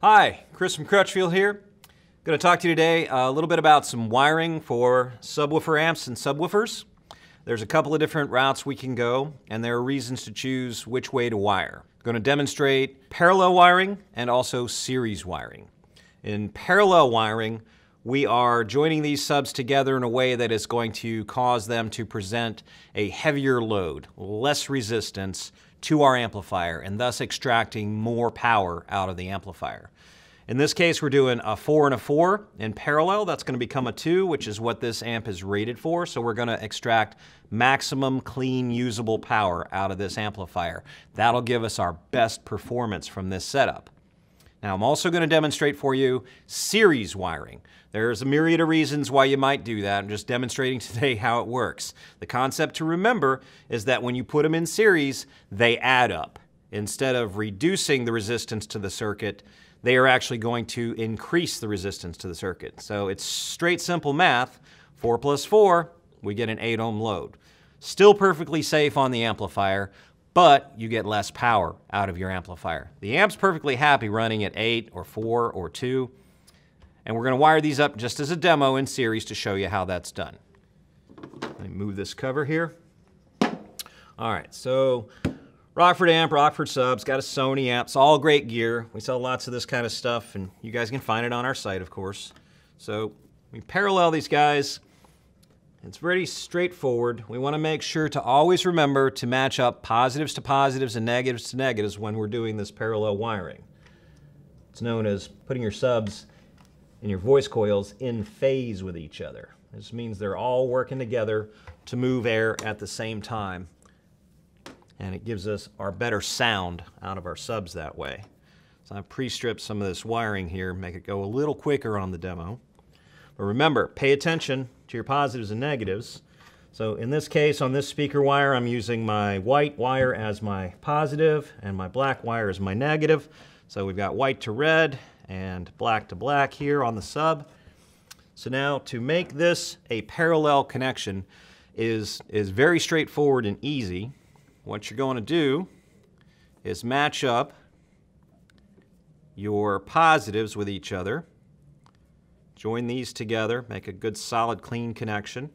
Hi, Chris from Crutchfield here. Going to talk to you today a little bit about some wiring for subwoofer amps and subwoofers. There's a couple of different routes we can go, and there are reasons to choose which way to wire. I'm going to demonstrate parallel wiring and also series wiring. In parallel wiring, we are joining these subs together in a way that is going to cause them to present a heavier load, less resistance to our amplifier, and thus extracting more power out of the amplifier. In this case, we're doing a 4 and a 4 in parallel. That's going to become a 2, which is what this amp is rated for. So we're going to extract maximum clean, usable power out of this amplifier. That'll give us our best performance from this setup. Now, I'm also going to demonstrate for you series wiring. There's a myriad of reasons why you might do that. I'm just demonstrating today how it works. The concept to remember is that when you put them in series, they add up. Instead of reducing the resistance to the circuit, they are actually going to increase the resistance to the circuit. So it's straight simple math. 4 plus 4, we get an 8 ohm load. Still perfectly safe on the amplifier, but you get less power out of your amplifier. The amp's perfectly happy running at 8 or 4 or 2, and we're going to wire these up just as a demo in series to show you how that's done. Let me move this cover here. All right, so Rockford amp, Rockford subs, got a Sony amp. It's all great gear. We sell lots of this kind of stuff, and you guys can find it on our site, of course. So we parallel these guys. It's pretty straightforward. We want to make sure to always remember to match up positives to positives and negatives to negatives when we're doing this parallel wiring. It's known as putting your subs and your voice coils in phase with each other. This means they're all working together to move air at the same time. And it gives us our better sound out of our subs that way. So I've pre-stripped some of this wiring here, make it go a little quicker on the demo. But remember, pay attention to your positives and negatives. So in this case, on this speaker wire, I'm using my white wire as my positive and my black wire as my negative. So we've got white to red and black to black here on the sub. So now to make this a parallel connection is very straightforward and easy. What you're going to do is match up your positives with each other. Join these together, make a good solid clean connection,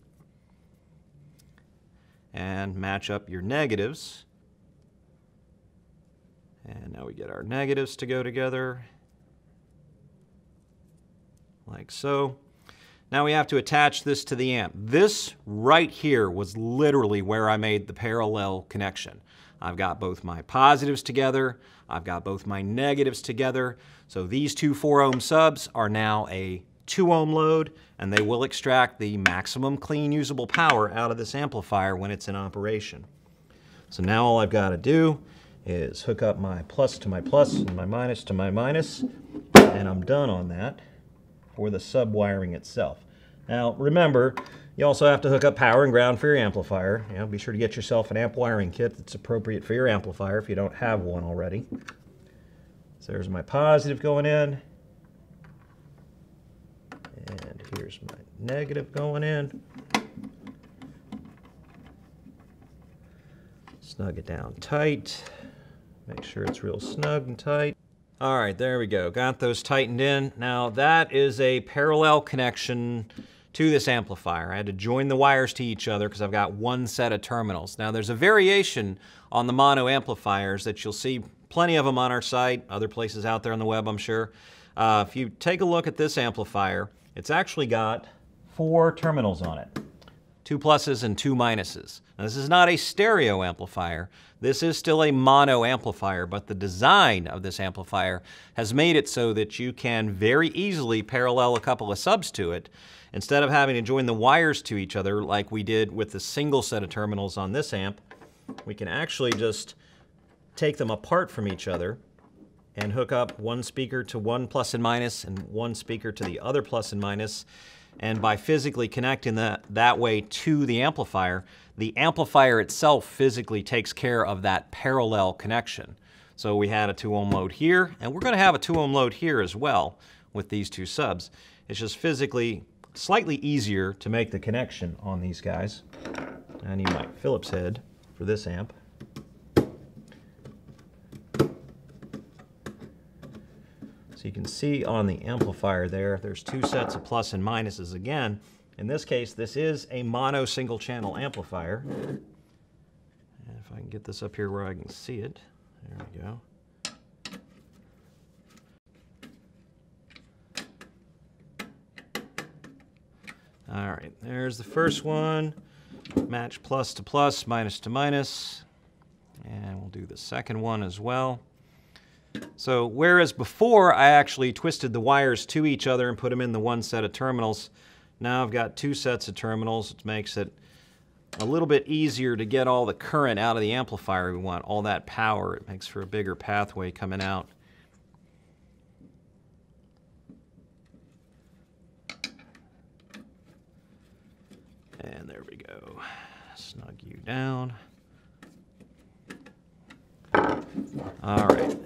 and match up your negatives. And now we get our negatives to go together, like so. Now we have to attach this to the amp. This right here was literally where I made the parallel connection. I've got both my positives together, I've got both my negatives together. So these two 4 ohm subs are now a 2 ohm load, and they will extract the maximum clean usable power out of this amplifier when it's in operation. So now all I've got to do is hook up my plus to my plus and my minus to my minus, and I'm done on that for the sub wiring itself. Now remember, you also have to hook up power and ground for your amplifier. You know, be sure to get yourself an amp wiring kit that's appropriate for your amplifier if you don't have one already. So there's my positive going in, and here's my negative going in. Snug it down tight. Make sure it's real snug and tight. All right, there we go. Got those tightened in. Now that is a parallel connection to this amplifier. I had to join the wires to each other because I've got one set of terminals. Now there's a variation on the mono amplifiers that you'll see plenty of them on our site, other places out there on the web, I'm sure. If you take a look at this amplifier, it's actually got 4 terminals on it. 2 pluses and 2 minuses. Now, this is not a stereo amplifier. This is still a mono amplifier, but the design of this amplifier has made it so that you can very easily parallel a couple of subs to it. Instead of having to join the wires to each other like we did with the single set of terminals on this amp, we can actually just take them apart from each other and hook up one speaker to one plus and minus and one speaker to the other plus and minus. And by physically connecting that way to the amplifier itself physically takes care of that parallel connection. So we had a 2 ohm load here, and we're going to have a 2 ohm load here as well with these 2 subs. It's just physically slightly easier to make the connection on these guys. I need my Phillips head for this amp. So you can see on the amplifier there's two sets of plus and minuses again. In this case, this is a mono single channel amplifier. And if I can get this up here where I can see it, there we go. All right, there's the first one. Match plus to plus, minus to minus. And we'll do the second one as well. So whereas before I actually twisted the wires to each other and put them in the one set of terminals, now I've got two sets of terminals, which makes it a little bit easier to get all the current out of the amplifier we want, all that power. It makes for a bigger pathway coming out. And there we go. Snug you down. All right.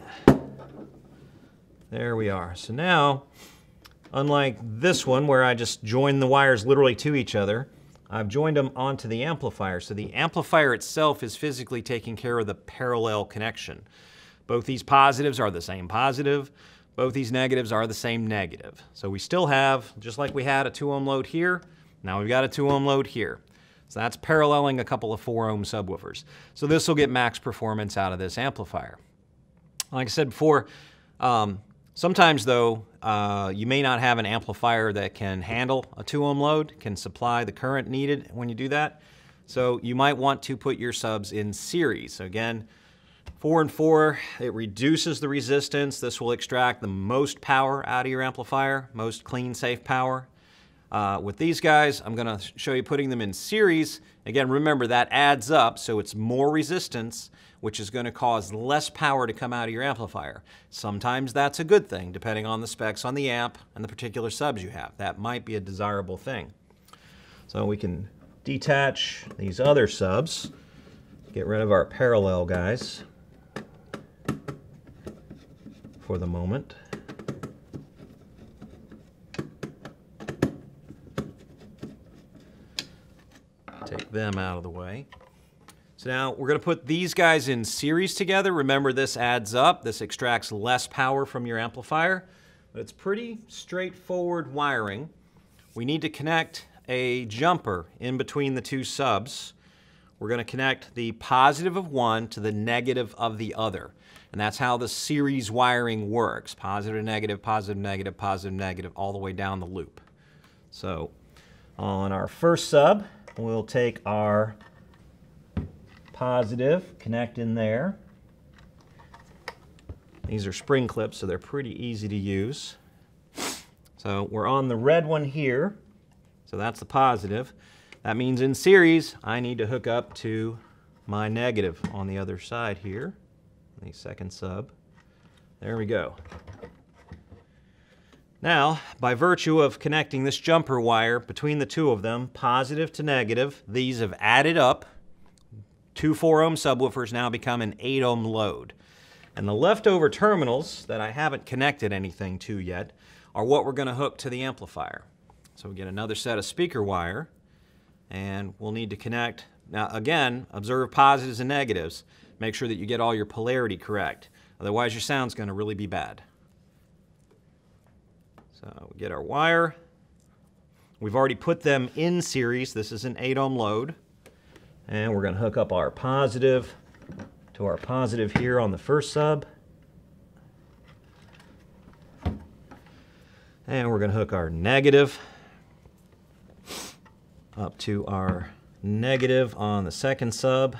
There we are. So now, unlike this one where I just joined the wires literally to each other, I've joined them onto the amplifier. So the amplifier itself is physically taking care of the parallel connection. Both these positives are the same positive. Both these negatives are the same negative. So we still have, just like we had a 2 ohm load here, now we've got a 2 ohm load here. So that's paralleling a couple of 4 ohm subwoofers. So this will get max performance out of this amplifier. Like I said before, sometimes though, you may not have an amplifier that can handle a 2 ohm load, can supply the current needed when you do that. So you might want to put your subs in series. So again, 4 and 4, it reduces the resistance. This will extract the most power out of your amplifier, most clean, safe power. With these guys, I'm going to show you putting them in series. Again, remember that adds up, so it's more resistance, which is going to cause less power to come out of your amplifier. Sometimes that's a good thing, depending on the specs on the amp and the particular subs you have. That might be a desirable thing. So we can detach these other subs, get rid of our parallel guys for the moment. Take them out of the way. So now we're going to put these guys in series together. Remember, this adds up. This extracts less power from your amplifier, but it's pretty straightforward wiring. We need to connect a jumper in between the two subs. We're going to connect the positive of one to the negative of the other. And that's how the series wiring works. Positive, negative, positive, negative, positive, negative, all the way down the loop. So on our first sub, we'll take our positive, connect in there. These are spring clips, so they're pretty easy to use. So we're on the red one here, so that's the positive. That means in series, I need to hook up to my negative on the other side here, the second sub. There we go. Now, by virtue of connecting this jumper wire between the two of them, positive to negative, these have added up. Two 4 ohm subwoofers now become an 8 ohm load. And the leftover terminals that I haven't connected anything to yet are what we're going to hook to the amplifier. So we get another set of speaker wire, and we'll need to connect. Now again, observe positives and negatives. Make sure that you get all your polarity correct. Otherwise your sound's going to really be bad. So we get our wire. We've already put them in series. This is an 8 ohm load. And we're going to hook up our positive to our positive here on the first sub. And we're going to hook our negative up to our negative on the second sub.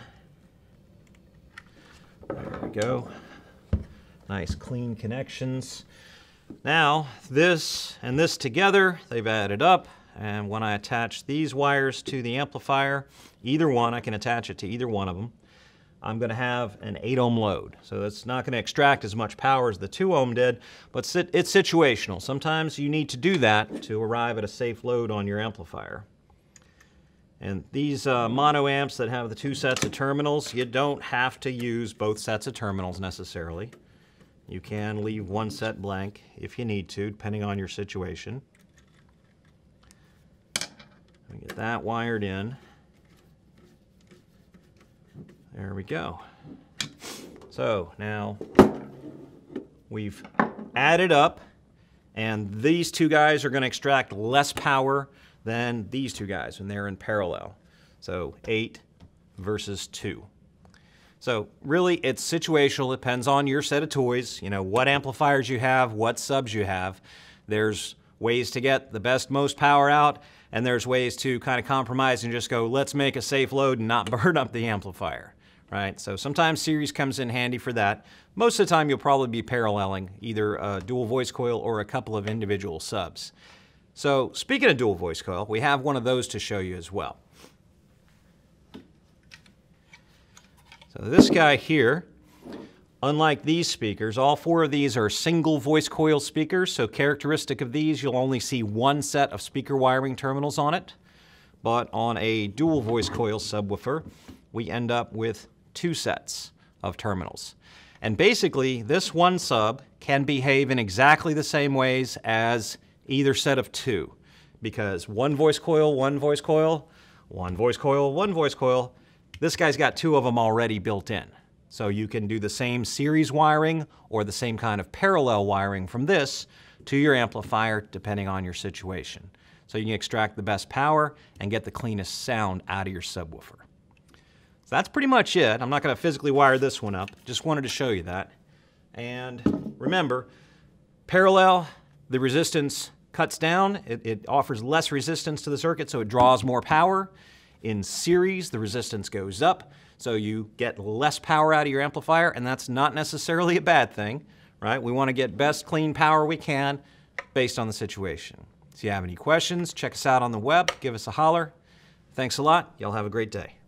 There we go. Nice clean connections. Now, this and this together, they've added up, and when I attach these wires to the amplifier, either one, I can attach it to either one of them, I'm going to have an 8 ohm load. So that's not going to extract as much power as the 2 ohm did, but it's situational. Sometimes you need to do that to arrive at a safe load on your amplifier. And these mono amps that have the two sets of terminals, you don't have to use both sets of terminals necessarily. You can leave one set blank if you need to, depending on your situation. We get that wired in. There we go. So now we've add it up, and these two guys are going to extract less power than these two guys when they're in parallel. So 8 versus 2. So really, it's situational. It depends on your set of toys, you know, what amplifiers you have, what subs you have. There's ways to get the best, most power out, and there's ways to kind of compromise and just go, let's make a safe load and not burn up the amplifier, right? So sometimes series comes in handy for that. Most of the time, you'll probably be paralleling either a dual voice coil or a couple of individual subs. So speaking of dual voice coil, we have one of those to show you as well. So this guy here, unlike these speakers, all 4 of these are single voice coil speakers, so characteristic of these, you'll only see one set of speaker wiring terminals on it. But on a dual voice coil subwoofer, we end up with 2 sets of terminals. And basically, this one sub can behave in exactly the same ways as either set of 2, because one voice coil, one voice coil, one voice coil, one voice coil. This guy's got 2 of them already built in. So you can do the same series wiring or the same kind of parallel wiring from this to your amplifier depending on your situation. So you can extract the best power and get the cleanest sound out of your subwoofer. So that's pretty much it. I'm not going to physically wire this one up. Just wanted to show you that. And remember, parallel, the resistance cuts down. It offers less resistance to the circuit, so it draws more power. In series, the resistance goes up, so you get less power out of your amplifier, and that's not necessarily a bad thing, right? We want to get best clean power we can based on the situation. If you have any questions, check us out on the web, give us a holler. Thanks a lot. Y'all have a great day.